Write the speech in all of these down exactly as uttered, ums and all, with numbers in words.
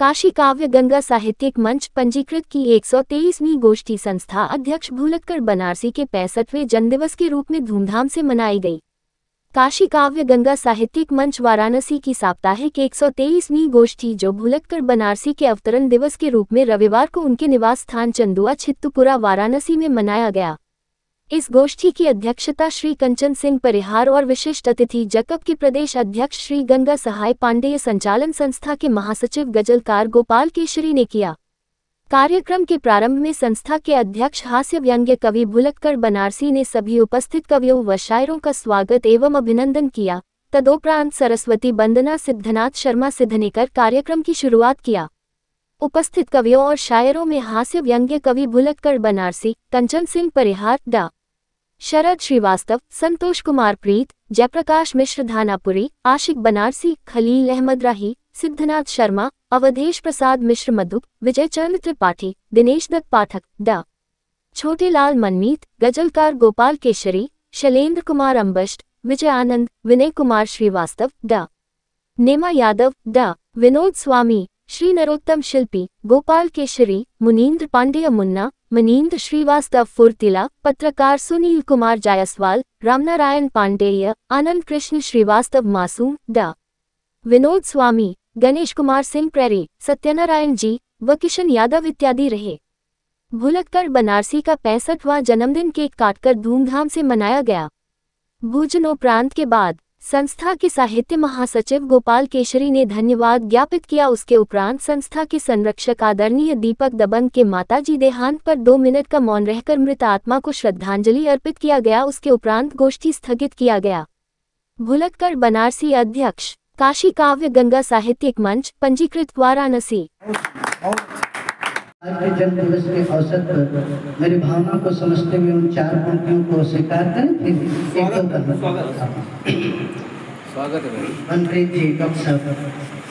काशी काव्य गंगा साहित्यिक मंच पंजीकृत की एक सौ तेईसवीं गोष्ठी संस्था अध्यक्ष भूलक्कड़ बनारसी के पैंसठवें जन्मदिवस के रूप में धूमधाम से मनाई गई। काशी काव्य गंगा साहित्यिक मंच वाराणसी की साप्ताहिक एक सौ तेईसवीं गोष्ठी जो भूलक्कड़ बनारसी के अवतरण दिवस के रूप में रविवार को उनके निवास स्थान चंदुआ छित्तुपुरा वाराणसी में मनाया गया। इस गोष्ठी की अध्यक्षता श्री कंचन सिंह परिहार और विशिष्ट अतिथि जकब के प्रदेश अध्यक्ष श्री गंगा सहाय पांडेय, संचालन संस्था के महासचिव गजलकार गोपाल केशरी ने किया। कार्यक्रम के प्रारंभ में संस्था के अध्यक्ष हास्य व्यंग्य कवि भूलक्कड़ बनारसी ने सभी उपस्थित कवियों व शायरों का स्वागत एवं अभिनंदन किया। तदोपरांत सरस्वती वंदना सिद्धनाथ शर्मा सिद्ध ने कर कार्यक्रम की शुरुआत किया। उपस्थित कवियों और शायरों में हास्य व्यंग्य कवि भूलक्कड़ बनारसी, कंचन सिंह परिहार, डा शरद श्रीवास्तव, संतोष कुमार प्रीत, जयप्रकाश मिश्र धानापुरी, आशिक बनारसी, खलील अहमद राही, सिद्धनाथ शर्मा, अवधेश प्रसाद मिश्र मधुक, विजय चंद्र त्रिपाठी, दिनेश दत्त पाठक, डा छोटेलाल मनमीत, गजलकार गोपाल केशरी, शैलेंद्र कुमार अम्बष्ट, विजय आनंद, विनय कुमार श्रीवास्तव, डा नेमा यादव, डा विनोद स्वामी, श्री नरोत्तम शिल्पी, गोपाल केशरी, मुनीन्द्र पांडेय मुन्ना, मनीन्द्र श्रीवास्तव फुर्तिला, पत्रकार सुनील कुमार जायसवाल, रामनारायण पांडेय, आनंद कृष्ण श्रीवास्तव मासूम, डा विनोद स्वामी, गणेश कुमार सिंह प्रेरी, सत्यनारायण जी व किशन यादव इत्यादि रहे। भूलक्कड़ बनारसी का पैंसठवां जन्मदिन केक काटकर धूमधाम से मनाया गया। भोजनोपरांत के बाद संस्था के साहित्य महासचिव गोपाल केशरी ने धन्यवाद ज्ञापित किया। उसके उपरांत संस्था के संरक्षक आदरणीय दीपक दबंग के माताजी देहांत पर दो मिनट का मौन रहकर मृत आत्मा को श्रद्धांजलि अर्पित किया गया। उसके उपरांत गोष्ठी स्थगित किया गया। भूलक्कड़ बनारसी अध्यक्ष, काशी काव्य गंगा साहित्यिक मंच पंजीकृत वाराणसी। आज के जन्म दिवस के अवसर पर मेरी भावना को समझते हुए उन चार पंक्तियों को स्वीकार करें। फिर एक दो करना स्वागत है मनप्रीत जी, डॉक्टर साहब।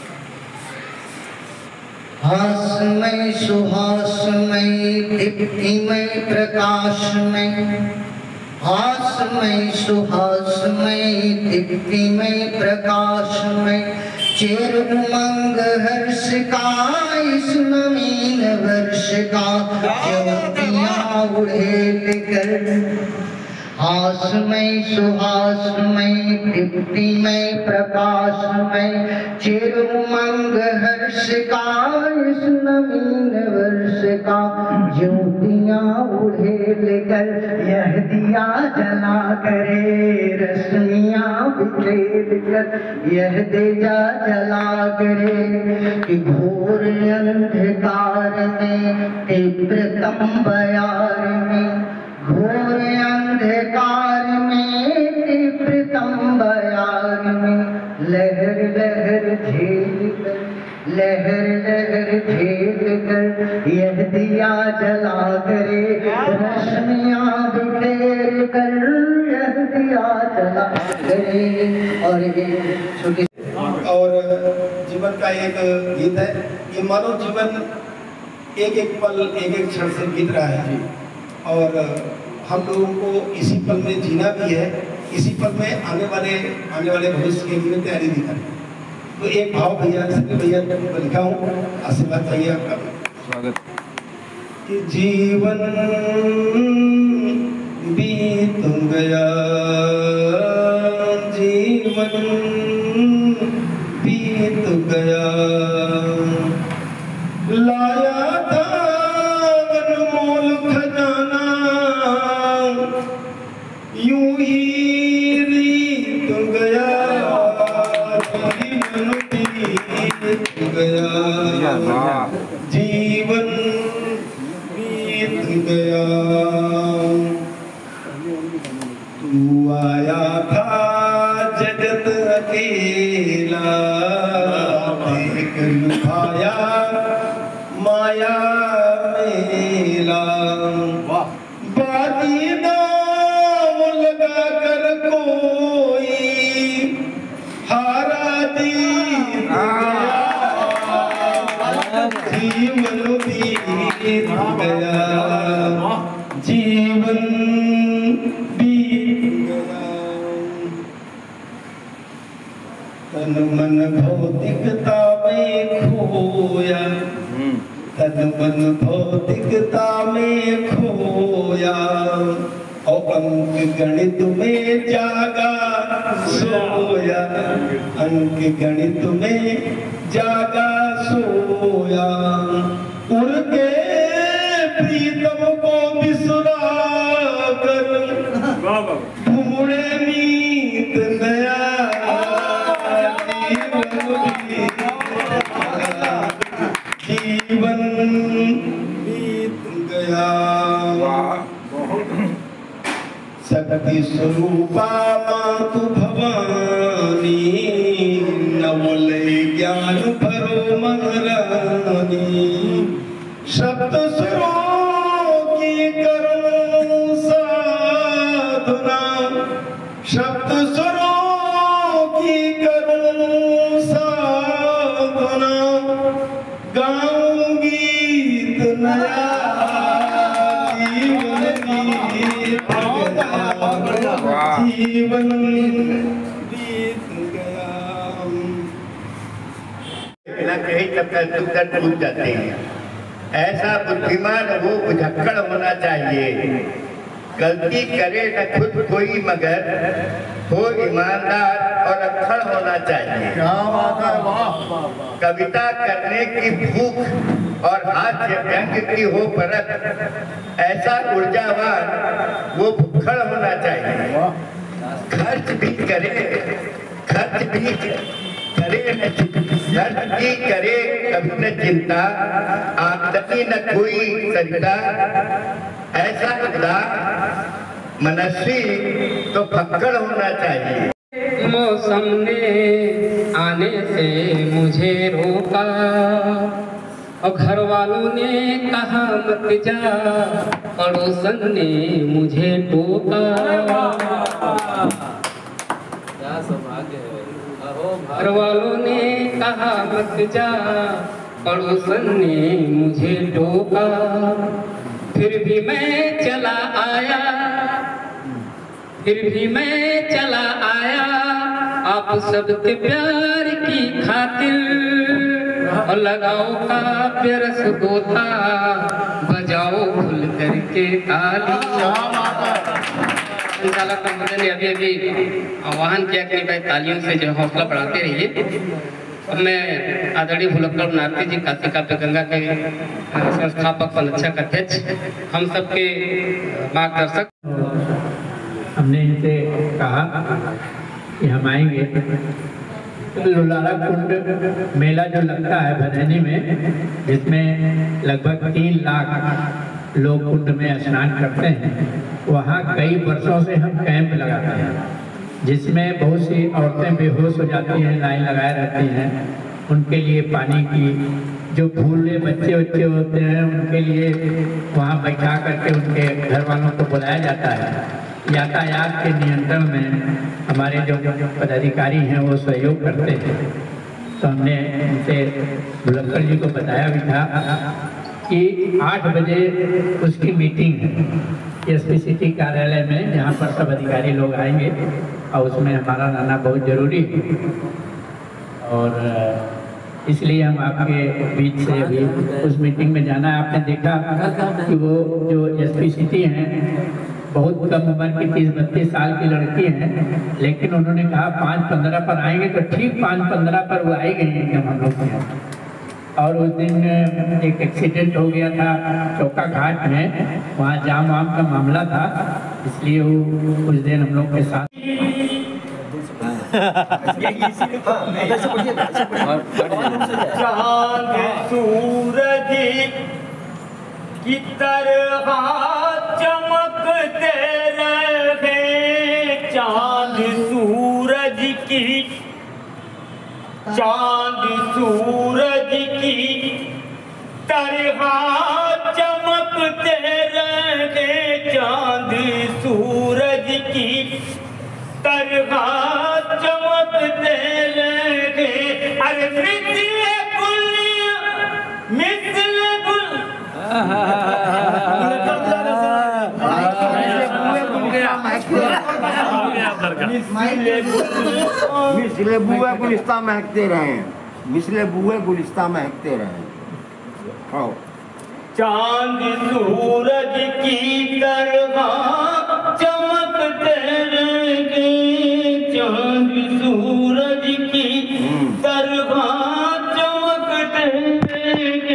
हासमय सुहासमय दीप्तिमय प्रकाशमय, हासमय सुहासमय दीप्तिमय प्रकाशमय, चेर उमंग हर्ष का इस नवीन वर्ष का ज्योतियां उड़ेल कर। हासमय सुहासमय दीप्तिमय प्रकाशमय, चेर उमंग हर्ष का इस नवीन वर्ष का ज्योतियां उड़ेल कर। यह दिया जला करे रश्मियां बिखेर कर, यह दिया जला करे कि घोर अंधकार में तीव्रतम बयार में, घोर अंधकार में तीव्रतम बयार में, लहर लहर झेल कर, लहर लहर झेल कर, यह दिया जला करे रश्मियां बिखेर कर, यह दिया जला करे। और ये छोटी और जीवन का एक गीत है, ये मानव जीवन एक एक पल एक एक क्षण से बीत रहा है और हम लोगों को इसी पल में जीना भी है, इसी पल में आने वाले आने वाले भविष्य के लिए तैयारी भी करनी। तो एक भाव भैया भैया लिखा हूँ, आशीर्वाद चाहिए आपका। स्वागत। कि जीवन बीत गया, जीवन बीत गया, लाया था अनमोल खजाना, यूं ही रीत गया, जीवन बीत गया, जीवन बीत गया। तू आया था जगत अकेला, देख लुभाया माया मेला, बाजी दाव लगा कर कोई हारा जीत गया, जीवन बीत गया, जीवन बीत गया। तन मन भौतिकता में खोया, तन मन भौतिकता में खोया, और अंक गणित में जागा सोया, अंक गणित में जागा सोया। उड़ के प्रीतम को बिसरा कर घूमने नीत नया, जीवन बीत गया। शक्ति स्वरूपा मातु भवानी, नवलय ज्ञान भरो महारानी। शब्द स्वरों की करो साधना, शब्द स्वरों की करो साधना, गाऊं गीत नया, जीवन बीत गया। बिना कहीं तब तक दुख टूट जाते हैं। ऐसा बुद्धिमान हो बुझक्कड़ होना चाहिए, गलती करे न खुद कोई मगर हो ईमानदार और अक्खड़ होना चाहिए। क्या बात है, वाह। कविता करने की भूख और हास्य व्यंग की हो परत, ऐसा ऊर्जावान वो भुक्खड़ होना चाहिए। खर्च भी करे, खर्च भी करे न खर्च भी करे कभी न चिंता, आमदनी न कोई सरिता, ऐसा उदार मनस्वी तो फक्कड़ होना चाहिए। मौसम ने आने से मुझे रोका, और घर वालों ने कहा मत जा, पड़ोसन ने मुझे टोका। घर वालों ने कहा मत जा, पड़ोसन ने मुझे टोका। फिर भी मैं चला आया, फिर भी मैं चला आया, आप सबके प्यार की खातिर। और लगाओ काव्य रस गोता, बजाओ भूल करके ताली। इंशाल्लाह संबंधन अभी अभी आह्वान किया कि भाई तालियों से जो हौसला बढ़ाते रहिए। अब मैं आदरणीय भुलक्कड़ बनारसी जी काशी काव्य गंगा के संस्थापक संरक्षक अध्यक्ष, हम सबके मार्गदर्शक, हमने इनसे कहा कि हम आएंगे। लुलारा कुंड मेला जो लगता है भदैनी में, जिसमें लगभग तीन लाख लोग कुंड में स्नान करते हैं, वहाँ कई वर्षों से हम कैंप लगाते हैं, जिसमें बहुत सी औरतें बेहोश हो जाती हैं, लाइन लगाए रहती हैं। उनके लिए पानी की, जो भूले बच्चे बच्चे होते हैं उनके लिए वहाँ बैठा करके उनके घर वालों को बुलाया जाता है। यातायात के नियंत्रण में हमारे जो पदाधिकारी हैं वो सहयोग करते हैं। तो हमने उनसे भुलक्कड़ जी को बताया भी था कि आठ बजे उसकी मीटिंग है एस पी सिटी कार्यालय में, जहाँ पर सब अधिकारी लोग आएंगे और उसमें हमारा रहना बहुत जरूरी है। और इसलिए हम आपके बीच से अभी उस मीटिंग में जाना है। आपने देखा कि वो जो एस पी सिटी हैं बहुत कम उम्र की तीस बत्तीस साल की लड़की हैं, लेकिन उन्होंने कहा पाँच पंद्रह पर आएंगे, तो ठीक पाँच पंद्रह पर वो आई गई हैं हम लोग के यहाँ। और उस दिन एक एक्सीडेंट हो गया था चौका घाट में, वहाँ जाम वाम का मामला था, इसलिए वो उस दिन हम लोग के साथ चांद सूरज की तरह चमकते रहे, चांद सूरज की, चांद सूरज की तरह चमकते रहे, चांद सूरज की तरह चमकते रहे। अरे मिसले गुल, मिसले गुल, मिसले बुआ गुलिस्तां महकते रहे। मिसले बुए गुलिस्ता महकते रहे। खाओ। चांद सूरज की तरह चमकते रहेंगे, चांद सूरज की तरह चमकते रहेंगे।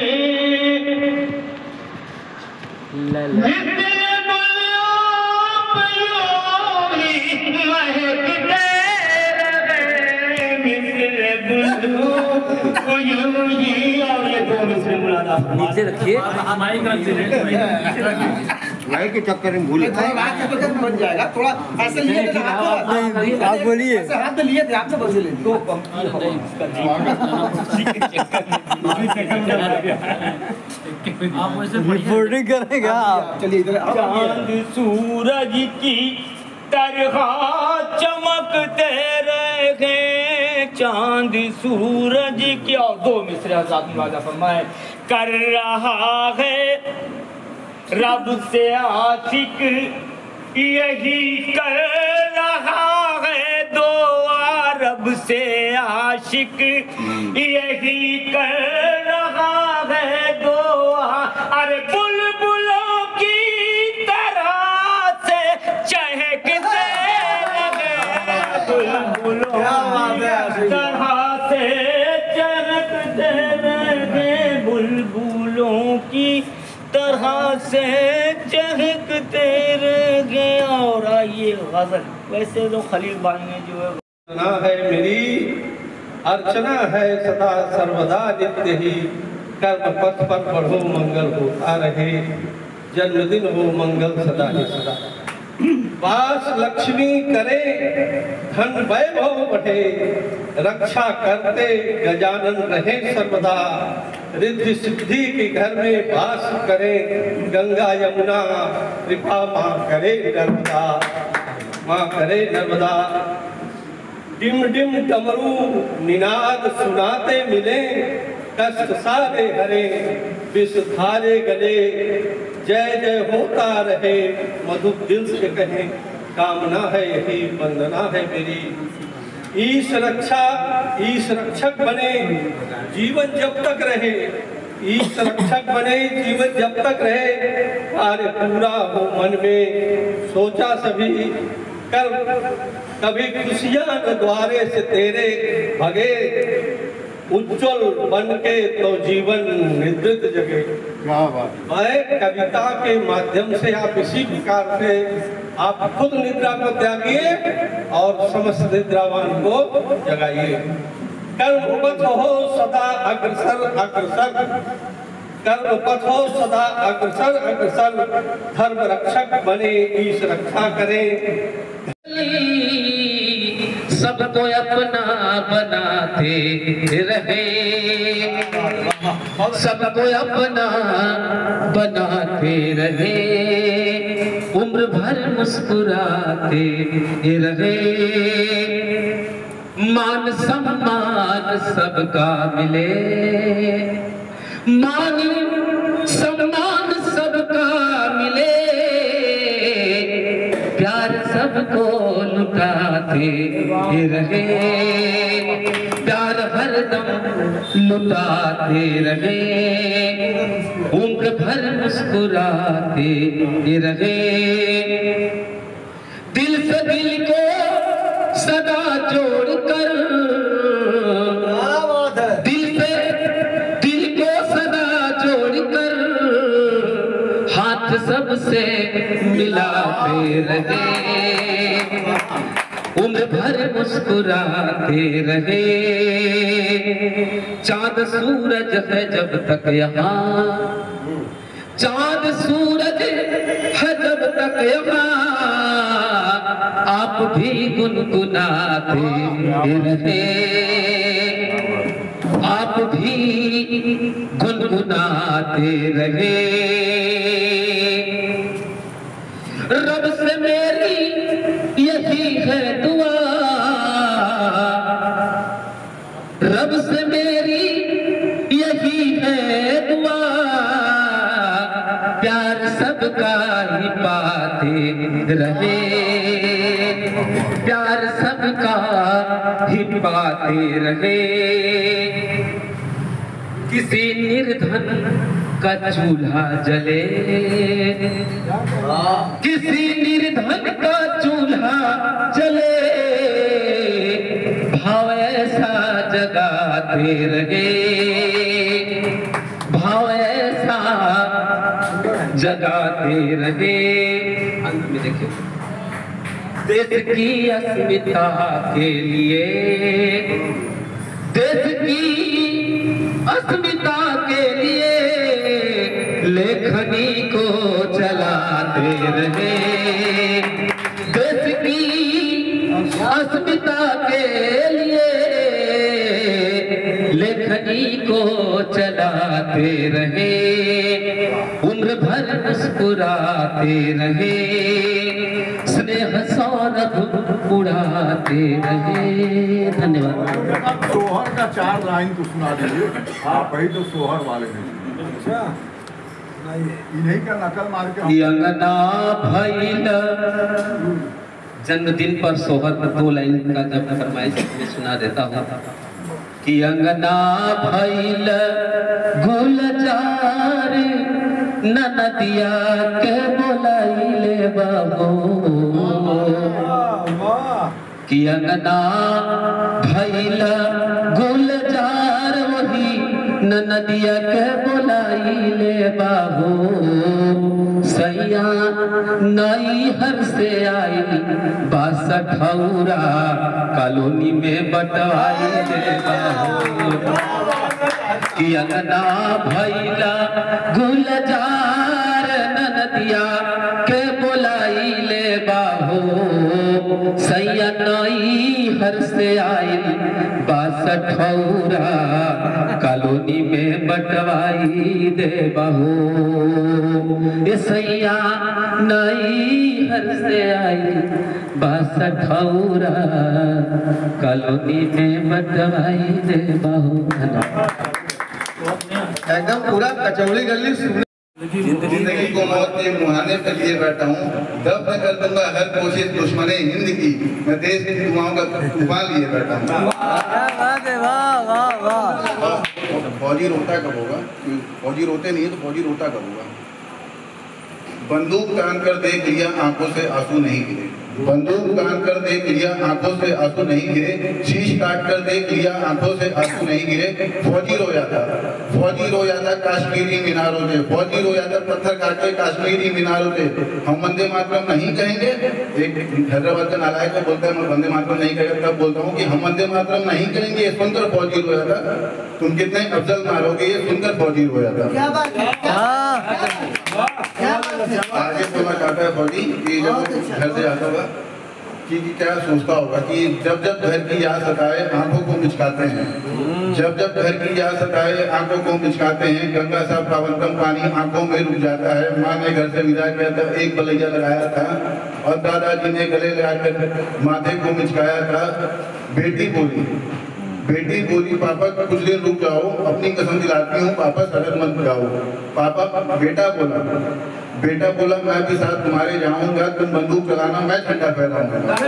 नीचे रखिए, भाई के चक्कर में भूल बन जाएगा। थोड़ा ऐसे लिए थे आप बोलिए, हाथ लिए थे आपसे बस ले तो रिपोर्टिंग करेगा आप। चलिए इधर चांद सूरज की तरह चमकते रहे, चांद सूरज की। और दो मिसरे आजाद वादा फरमाए। कर रहा है रब से आशिक यही कर रहा है दुआ, रब से आशिक यही कर रहा है दुआ। अरे बुलबुलों की तरह से चहकते रहे, बुलबुलों की तरह से चहकते रहे, बुलबुलों की तरह से चहकते रहे। और आइए गजल। वैसे तो खलील भाई ने जो है अर्चना है मेरी, अर्चना है सदा सर्वदा नित्य ही, कर्म पथ पर बढ़ो मंगल होता रहे, जन्मदिन हो मंगल सदा ही सदा। वास लक्ष्मी करे धन वैभव बढ़े, रक्षा करते गजानन रहे सर्वदा, रिद्धि सिद्धि के घर में वास करे, गंगा यमुना कृपा माँ करे नर्मदा, माँ करे नर्मदा। डिम डिम डमरू निनाद सुनाते मिले, कष्ट सारे हरे विष धारे गले, जय जय होता रहे मधुर दिल से कहें, कामना है यही वंदना है मेरी। ईश रक्षा ईश रक्षक बने जीवन जब तक रहे, ईश रक्षक बने जीवन जब तक रहे, कार्य पूरा हो मन में सोचा सभी, कर कभी खुशियां न द्वारे से तेरे भगे, उज्जवल बन के तो जीवन निद्रित जगे। मैं कविता के माध्यम से आप इसी प्रकार से आप खुद निद्रा को त्यागिए और समस्त निद्रावान को जगाइए। कर्म पथ हो सदा अग्रसर अग्रसर, कर्म पथ हो सदा अग्रसर अग्रसर, धर्म रक्षक बने ईश रक्षा करें। सबको अपना बनाते रहे, सबको अपना बनाते रहे, उम्र भर मुस्कुराते रहे, मान सम्मान सबका मिले, मान सम्मान सबका मिले, प्यार सबको लुटाते रहे, प्यार हरदम लुटाते रहे, उम्र भर मुस्कुराते रहे, दिल से दिल को सदा जोड़कर, दिल से दिल को सदा जोड़कर, हाथ सबसे मिलाते रहे, उम्र भर मुस्कुराते रहे। चांद सूरज है जब तक यहाँ, चांद सूरज है जब तक यहाँ, आप भी गुनगुनाते रहे, आप भी गुनगुनाते रहे। रब से मेरी यही है दुआ, रब से मेरी यही है दुआ, प्यार सबका ही पाते रहे, प्यार सबका ही पाते रहे। किसी निर्धन का चूल्हा जले, किसी निर्धन का चूल्हा जले, भाव ऐसा जगाते रहे, भाव ऐसा जगाते रहे। अंत में देखिए, देश की अस्मिता के लिए, देश की अस्मिता के लिए लेखनी को चलाते रहे, देश की अस्मिता के लिए लेखनी को चलाते रहे, उम्र भर मुस्कुराते रहे, स्नेह सौरभ उड़ाते रहे। धन्यवाद। सोहर का चार लाइन तो सुना दीजिए, आप ही तो सोहर वाले हैं। इन्हीं का नकल मार के अंगना भइल जन्मदिन पर सोहर पर दो लाइन का जब फरमाइश में सुना देता हूँ कि अंगना भइल गुलजार ननदिया के बोलाइले बाबू, कि अंगना भइल गुलजार वही ननदिया के बोलाइले बाबू, सैया नई हर से आई बासठौरा कॉलोनी में बटवाइले बाबू, कि अंगना भइला गुलजार ननदिया के बोलाइले बाबू, सैया नई हर से आई बासठौरा कॉलोनी में बटवाई दे बहू, सैया नई हर से आई बासठौरा कॉलोनी में बटवाई दे बहू। एकदम पूरा कचौड़ी गली सुन जिंदगी को मौत के मुहाने पर लिए बैठा हूँ, दब न कर दूंगा हर कोशिश दुश्मने हिंद की, मैं देश की दुआओं का तूफान लिए बैठा हूँ। फौजी रोता कब होगा? फौजी रोते नहीं है तो फौजी रोता कब होगा? बंदूक तान कर देख लिया आंखों से आंसू नहीं गिरे, बंदूक तान कर देख लिया आंखों से आंसू नहीं गिरे, शीश काट कर देख लिया आंखों से आंसू नहीं गिरे, फौजी रोया था, फौजी रोया था कश्मीरी मीनारों से, फौजी रोया था पत्थर काट के कश्मीरी मीनारों से। हम वंदे मातरम नहीं कहेंगे, एक हैदराबाद का नालायक को बोलता है मैं वंदे मातरम नहीं कहेगा, तब बोलता हूँ कि हम वंदे मातरम नहीं करेंगे, ये सुनकर फौजी रोया था। तुम कितने अफजल मारोगे ये सुनकर फौजी रोया था। क्या बात है? आगे बोलना चाहता है फौजी कि जब घर से आता होगा कि, कि क्या सोचता होगा कि जब जब घर की याद सताए आंखों को मिचकाते हैं, जब जब घर की याद सताए आंखों को मिचकाते हैं, गंगा सा पावनतम पानी आंखों में रुक जाता है। माँ ने घर से विदा किया था, एक बलैया लगाया था और दादाजी ने गले लगाकर माथे को मिचकाया था। बेटी बोली बेटी बोली पापा कुछ दिन रुक जाओ, अपनी कसम दिलाती हूँ पापा सड़क मत जाओ। पापा बेटा बोला बेटा बोला मैं भी साथ तुम्हारे जाऊंगा, तुम बंदूक चलाना मैं झंडा फहराऊंगा।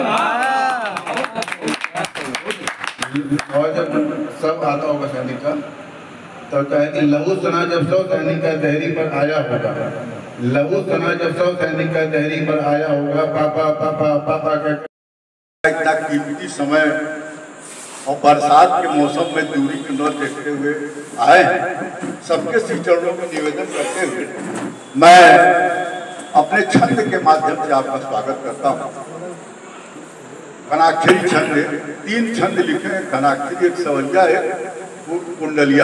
और जब सब आता होगा सैनिक का तब कहे कि लहू सना जब सौ सैनिक का दहरी पर आया होगा, लहू सना जब सौ सैनिक का दहरी पर आया होगा, पापा पापा पापा का इतना कीमती समय और बरसात के मौसम में दूरी को न देखते हुए आए, सबके श्री चरणों में निवेदन करते हुए मैं अपने छंद के माध्यम से आपका स्वागत करता हूँ। कनाक्षरी छंद, तीन छंद लिखे हैं, कनाक्षरी एक सवैया है, कुंडलिया।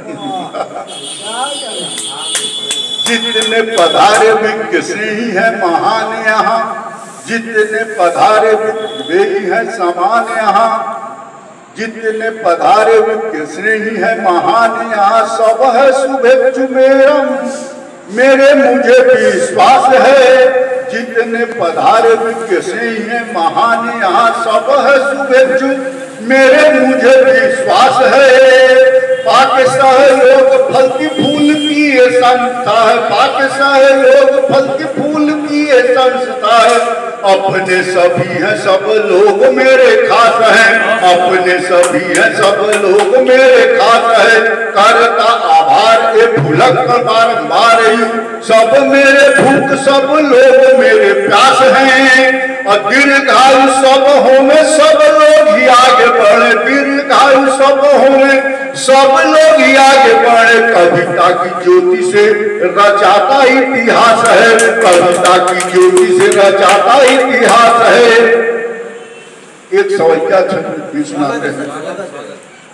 जितने पधारे विज्ञ से ही है महान यहाँ, जितने पधारे वे ही है समान यहाँ, जितने पधारे विज्ञ स्नेही है महान यहाँ, सब है शुभेच्छु मेरम मेरे मुझे विश्वास है। जितने पधारे विज्ञ स्नेही है महान यहाँ, सब है शुभेच्छु मेरे मुझे विश्वास है। पाक सहयोग फल की फूल की ये संस्था है, पाक सहयोग फल की फूल की ये संस्था है। अपने सभी हैं सब लोग मेरे खास हैं, अपने सभी हैं सब लोग मेरे खास है। करता भुलक्कड़ बारंबार सब मेरे भूख सब लोग मेरे प्यास हैं और दीर्घायु सब होंगे सब लोग ही आगे बढ़े दीर्घायु सब होंगे सब लोग ही आगे बढ़े कविता की ज्योति से रचाता इतिहास है कविता की ज्योति से रचाता इतिहास है। एक सवैया छंद भी सुनाते हैं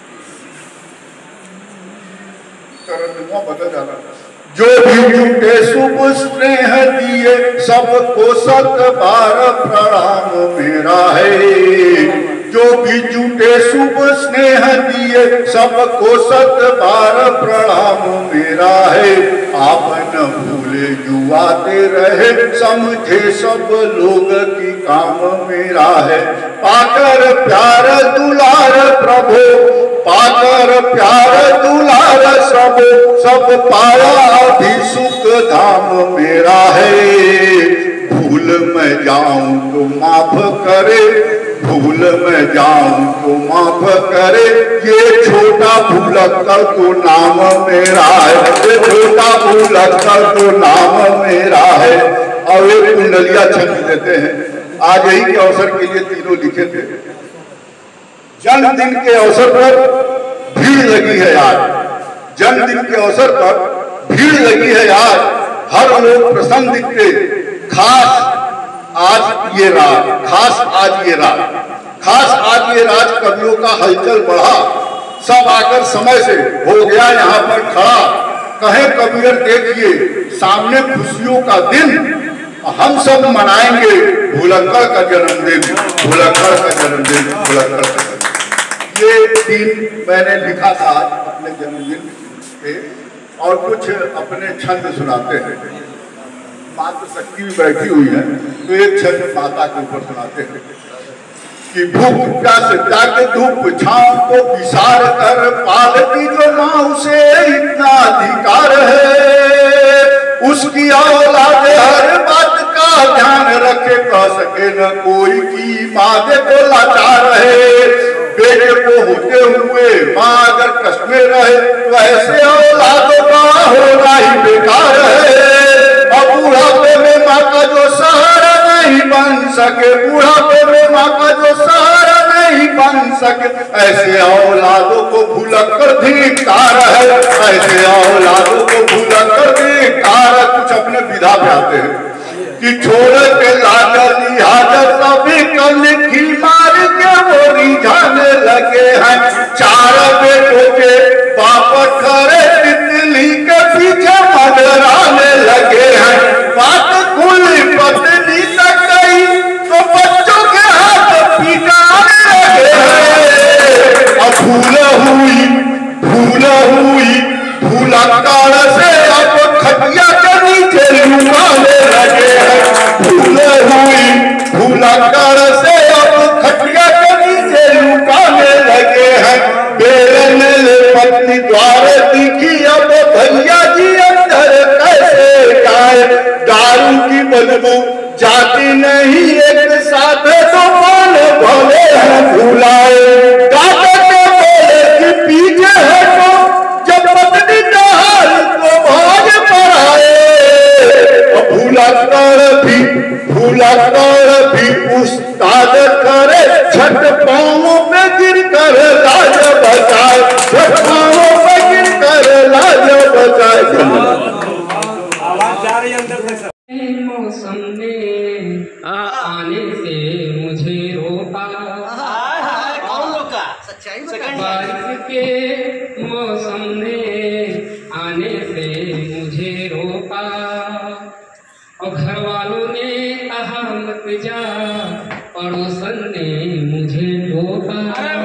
बदल जा रहा जो भी झूठे शुभ स्नेह दिए सबको सत बार प्रणाम मेरा है जो भी झूठे शुभ स्नेह दिए सबको सत बार प्रणाम मेरा है आप न भूले युवाते रहे समझे सब लोग की काम मेरा है पाकर प्यार दुलार प्रभु पाकर प्यार दुलार सब सब पाया अभी सुख धाम मेरा है भूल मैं जाऊं तो माफ करे भूल मैं जाऊं तो माफ करे ये छोटा भुलक्कड़ तो नाम मेरा है ये छोटा भुलक्कड़ तो नाम मेरा है। और एक कुंडलिया छंद देते हैं आज यही के अवसर के लिए तीनों लिखे थे। जन्मदिन के अवसर पर भीड़ लगी है आज जन्मदिन के अवसर पर भीड़ लगी है आज हर लोग प्रसन्न दिखते खास आज ये रात खास आज ये रात खास आज ये रात कवियों का हलचल बढ़ा सब आकर समय से हो गया यहाँ पर खड़ा कहे कवियर देखिए सामने खुशियों का दिन हम सब मनाएंगे भुलक्कड़ का जन्मदिन भुलक्कड़ का जन्मदिन भुलक्कड़ का जन्मदिन। ये दिन मैंने लिखा था अपने जन्मदिन पे और कुछ अपने छंद सुनाते हैं। माता शक्ति भी बैठी हुई है तो एक छंद माता के ऊपर सुनाते हैं कि भूख प्यास जाग धूप छांव को विसार कर पालती जो माँ उसे इतना अधिकार है उसकी औलाद हर बात का ध्यान रखे कह सके न कोई की माँ देखो लाचार है बेटे को होते हुए माँ अगर कष्ट में रहे वैसे औलादों का होना ही बेकार है और बुढ़ापे में माँ का जो सहारा नहीं बन सके बुढ़ापे में माँ का जो सहारा नहीं बन सके ऐसे औलादों को भुलक्कड़ धिक्कार है ऐसे औलादों को भुलक्कड़ धिक्कार। कुछ अपने विधा पे आते हैं कि छोड़ के लाजा लिहाजा सभी कल की मार के वो रिझाने लगे हैं चार बेटों के बाप खड़े तितली के पीछे मडराने लगे हैं बात खुली पत्नी तक गई तो बच्चों के हाथ पिटाने लगे हैं अब भूल हुई भूल हुई भुलक्कड़ से अब खटिया के नीचे लुकाने लगे हैं भूल हुई भुलक्कड़ से अब खटिया के नीचे लुकाने लगे हैं बेलन ले पत्नी द्वार दिखी अब भैया जी अंदर कैसे जाए दारू की बदबू जाती नहीं एक साथ तो मान भले हैं भुलाए दादा के बोले कि पीछे है तो जब पत्नी का हाल तो भाग पड़ाए भुलक्कड़ भी भुलक्कड़ भी उस्ताद करे छठ पाँवों पे गिर कर लाज बचाए छठ पाँवों पे गिर कर लाज बचाए। मौसम ने आने से मुझे रोका बारिश के मौसम ने आने से मुझे रोका और घर वालों ने कहा मत जा पड़ोसन ने मुझे रोका।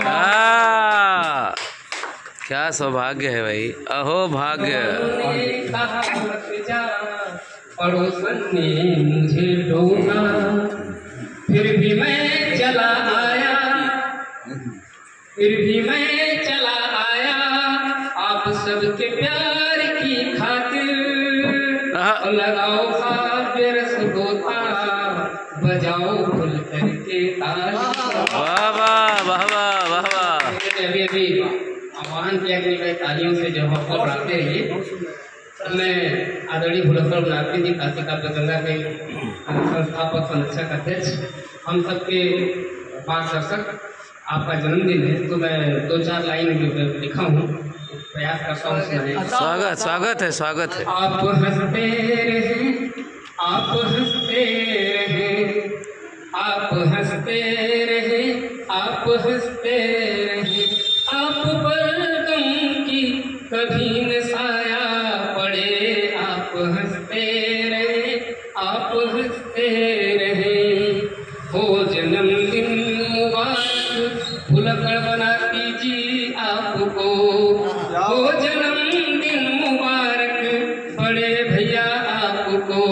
क्या सौभाग्य है भाई अहो भाग्य कहा मत जा पड़ोसन ने मुझे रोका फिर भी मैं चला आया फिर भी मैं चला आया आप सबके प्यार की खातिर लगाओ रस होता बजाओ खुल करके ताली। वाह वाह वाह वाह वाह वाह। अभी अभी आह्वान किया कि तालियों से जो हौसला बढ़ाते रहिए मैं आदरणीय भुलक्कड़ बनारसी जी काशी काव्य गंगा के संस्थापक संरक्षक अध्यक्ष, हम सबके पांच दर्शक, आपका जन्मदिन है तो मैं दो चार लाइन जो लिखा हूँ प्रयास करता हूँ सुनाने। स्वागत स्वागत है स्वागत है। आप हंसते रहें, आप हंसते रहें, आप हंसते रहें, आप हंसते रहें, आप पर गम की कभी न साया पड़े, आप हंसते रहें, आप हंसते रहें। हो जन्मदिन मुबारक भुलक्कड़ बनारसी जी आपको, हो जन्मदिन मुबारक बड़े भैया आपको।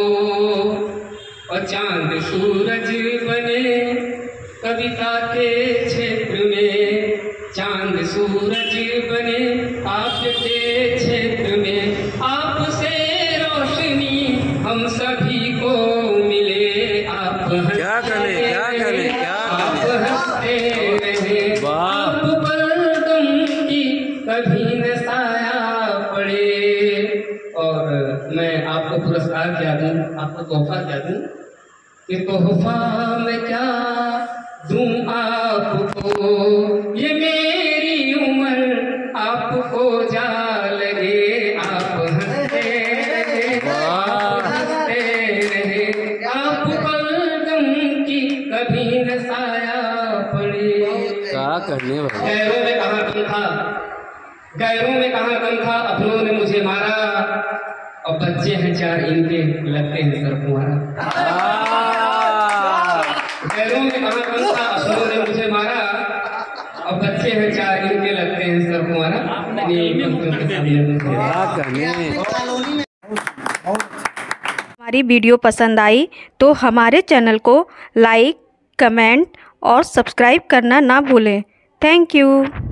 और चांद सूरज बने कविता के क्षेत्र में, चांद सूरज बने आपके क्षेत्र में, आपसे रोशनी हम सभी को मिले। आप क्या करे क्या करे क्या आप हंसते रहे, आप पर गम की कभी न साया पड़े। और मैं आपको पुरस्कार क्या दूं, आपको तोहफा क्या दूं कि तोहफा मैं क्या दूं आपको, ये मेरी उम्र आपको जा लगे। आप हंसते रहे, आप हंसते रहे, आप पर गम की कभी न साया पड़े। क्या करने भाई। गैरों में कहाँ गम था, गैरों में कहाँ गम था, अपनों ने मुझे मारा, और बच्चे हैं चार इनके लगते हैं सर कुमारा। गैरों में कहाँ गम था, अपनों ने मुझे मारा, और बच्चे हैं चार इनके लगते हैं सर कुमारा। क्या करने। हमारी वीडियो पसंद आई तो हमारे चैनल को लाइक, कमेंट और सब्सक्राइब करना ना भूलें। Thank you.